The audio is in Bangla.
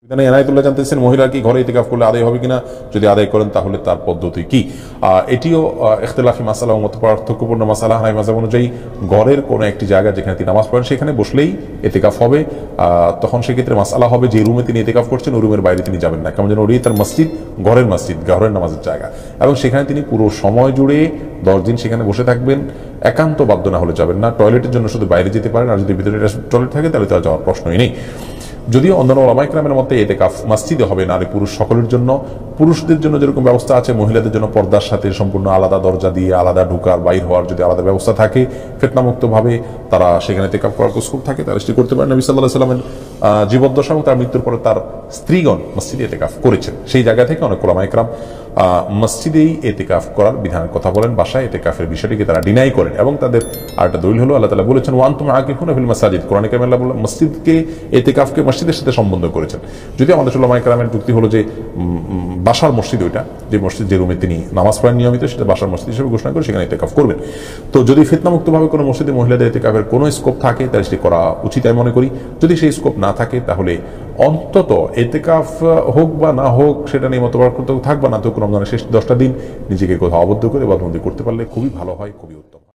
এনায়েতুল্লাহ জানতেছেন মহিলা কি ঘরে ইতিকাফ করলে আদায় হবে কিনা, যদি আদায় করেন তাহলে তার পদ্ধতি কি। এটিও ইখতিলাফি মাসালা, মত পার্থক্যপূর্ণ মাসালা। হানাফি মাযহাব অনুযায়ী ঘরের কোনো একটি জায়গা যেখানে তিনি নামাজ পড়েন সেখানে বসলেই ইতিকাফ হবে। তখন সেক্ষেত্রে মাসালা হবে যে রুমে তিনি ইতিকাফ করছেন ওই রুমের বাইরে তিনি যাবেন না, কেমন যেন ওই তার মসজিদ, ঘরের নামাজের জায়গা, এবং সেখানে তিনি পুরো সময় জুড়ে 10 দিন সেখানে বসে থাকবেন। একান্ত বাধ্য না হলে যাবেন না। টয়লেটের জন্য শুধু বাইরে যেতে পারেন, আর যদি ভিতরে টয়লেট থাকে তাহলে তার যাওয়ার প্রশ্নই নেই। যদিও অন্যান্য ওলামায়ে কেরামের মতে ইতিকাফ মসজিদে হবে, নারী পুরুষ সকলের জন্য। পুরুষদের জন্য যেরকম ব্যবস্থা আছে, মহিলাদের জন্য পর্দার সাথে সম্পূর্ণ আলাদা দরজা দিয়ে আলাদা ঢুকার বাইর হওয়ার যদি আলাদা ব্যবস্থা থাকে, ফিতনামুক্ত ভাবে তারা সেখানে ইতিকাফ করার সুযোগ থাকে, তারা সেটি করতে পারেন। নবী সাল্লাল্লাহু আলাইহি ওয়াসাল্লামের জীবদ্দশা এবং তার মৃত্যুর পরে তার স্ত্রীগণ মসজিদে ইতিকাফ করেছেন। সেই জায়গা থেকে অনেক ওলামায়ে কেরাম মসজিদেই ইতিকাফ করার বিধানের কথা বলেন, বাসায় ইতিকাফের বিষয়টিকে তারা ডিনাই করেন। এবং তাদের আরেকটা দলিল হলো আল্লাহ তাআলা বলেছেন ওয়া আনতুম আকিফুনা ফিল মাসাজিদ। কোরআনে কারিমে আল্লাহ মসজিদকে ইতিকাফকে মসজিদের সাথে সম্বন্ধ করেছেন। যদি আমাদের ওলামায়ে কেরামের যুক্তি হলো যে বাসার মসজিদ, ওইটা যে মসজিদ যে রুমে তিনি নামাজ পড়েন নিয়মিত, সেটা বাসার মসজিদ হিসেবে ঘোষণা করে সেখানে ইতিকাফ করবেন। তো যদি ফিতনামুক্ত ভাবে কোনো মসজিদে মহিলাদের ইতিকাফের কোনো স্কোপ থাকে তাহলে সেটি করা উচিত আমি মনে করি। যদি সেই স্কোপ না থাকে তাহলে অন্তত ইতিকাফ হোক বা না হোক সেটা নিয়ে মতপার্থক্য থাকবে না, তো রমজানের শেষ 10টা দিন নিজেকে কোথাও আবদ্ধ করে ইবাদত করতে পারলে খুবই ভালো হয়, খুবই উত্তম।